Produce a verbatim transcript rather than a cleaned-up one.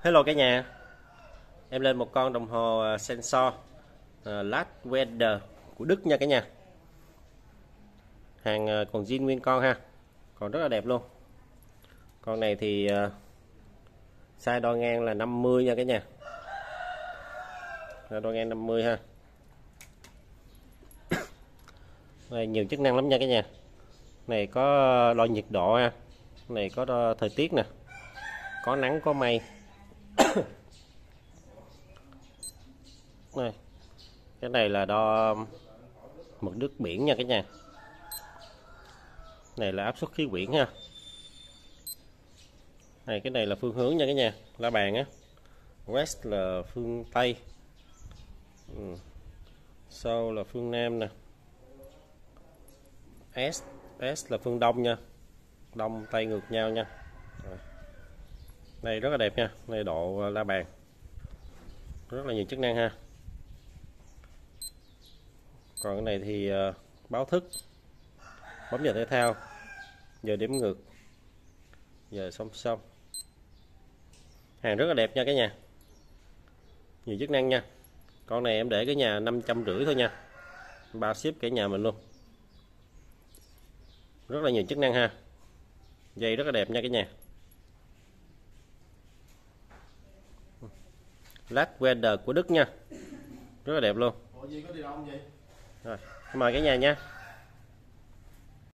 Hello cả nhà, em lên một con đồng hồ sensor uh, Last Weather của Đức nha cả nhà. Hàng uh, còn zin nguyên con ha, còn rất là đẹp luôn. Con này thì uh, size đo ngang là năm mươi nha cả nhà. Đo ngang năm mươi ha. Này nhiều chức năng lắm nha cả nhà. Này có đo nhiệt độ ha, này có đo thời tiết nè, có nắng có mây. Này, cái này là đo mực nước biển nha cả nhà. Này là áp suất khí quyển ha. Này cái này là phương hướng nha cả nhà, la bàn á. West là phương Tây, ừ. South là phương Nam nè. S S là phương Đông nha, Đông Tây ngược nhau nha. Rồi. Đây rất là đẹp nha, đây độ la bàn rất là nhiều chức năng ha. Còn cái này thì uh, báo thức, bấm giờ thể thao, giờ đếm ngược, giờ song song. Hàng rất là đẹp nha cả nhà, nhiều chức năng nha. Con này em để cái nhà năm trăm rưỡi thôi nha, bao ship cả nhà mình luôn. Rất là nhiều chức năng ha, dây rất là đẹp nha cả nhà. Last Weather của Đức nha, rất là đẹp luôn. Rồi, mời cả nhà nha.